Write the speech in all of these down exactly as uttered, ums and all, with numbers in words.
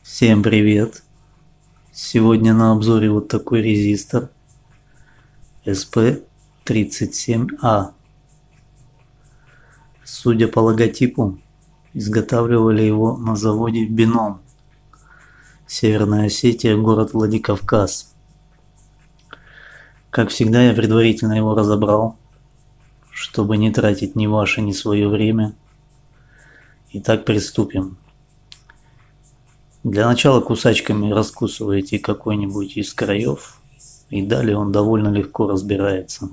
Всем привет! Сегодня на обзоре вот такой резистор эс пи тридцать семь а. Судя по логотипу, изготавливали его на заводе Бином, Северная Осетия, город Владикавказ. Как всегда, я предварительно его разобрал, чтобы не тратить ни ваше, ни свое время. Итак, приступим. Для начала кусачками раскусываете какой-нибудь из краев, и далее он довольно легко разбирается.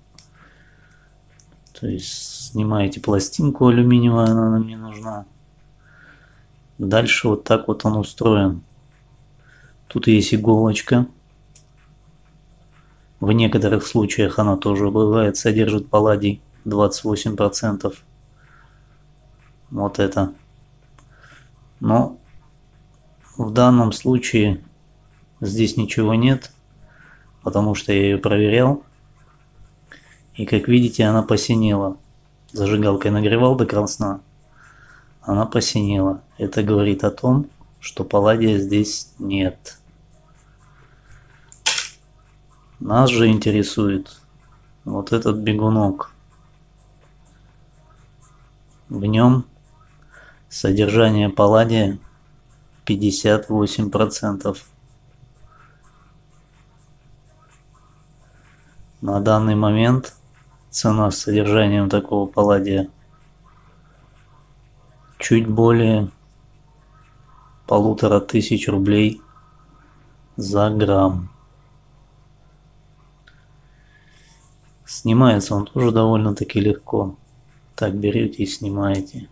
То есть снимаете пластинку алюминиевую, она нам не нужна. Дальше вот так вот он устроен. Тут есть иголочка. В некоторых случаях она тоже бывает, содержит палладий двадцать восемь процентов. Вот это. Но в данном случае здесь ничего нет, потому что я ее проверял. И как видите, она посинела. Зажигалкой нагревал до красна. Она посинела. Это говорит о том, что палладия здесь нет. Нас же интересует вот этот бегунок. В нем содержание палладия пятьдесят восемь процентов. На данный момент цена с содержанием такого палладия чуть более полутора тысяч рублей за грамм. Снимается он тоже довольно-таки легко. Так берете и снимаете.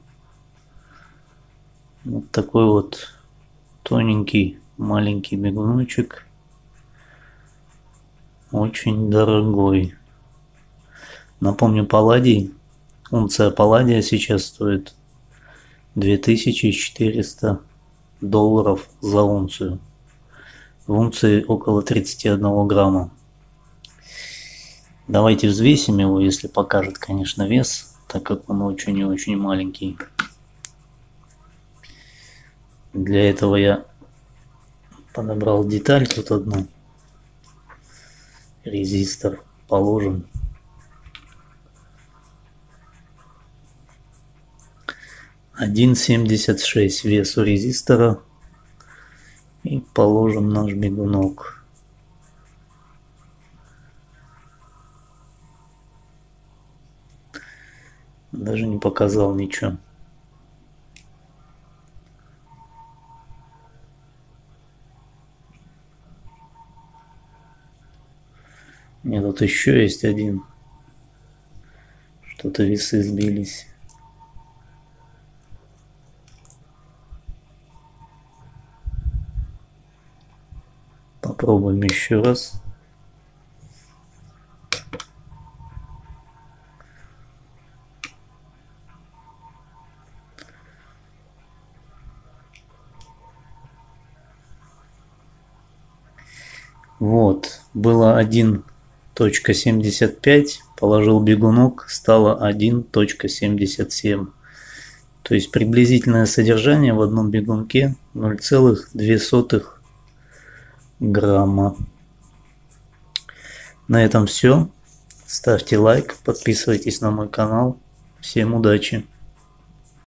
Вот такой вот тоненький маленький бегуночек. Очень дорогой. Напомню, палладий, унция палладия сейчас стоит две тысячи четыреста долларов за унцию. В унции около тридцати одного грамма. Давайте взвесим его, если покажет, конечно, вес, так как он очень и очень маленький. Для этого я подобрал деталь тут одну. Резистор положим. один семьдесят шесть вес у резистора. И положим наш бегунок. Даже не показал ничего. Нет, тут еще есть один. Что-то весы сбились. Попробуем еще раз. Вот, было один точка семьдесят пять, положил бегунок, стало один точка семьдесят семь. То есть приблизительное содержание в одном бегунке ноль целых две сотых грамма. На этом все. Ставьте лайк, подписывайтесь на мой канал. Всем удачи!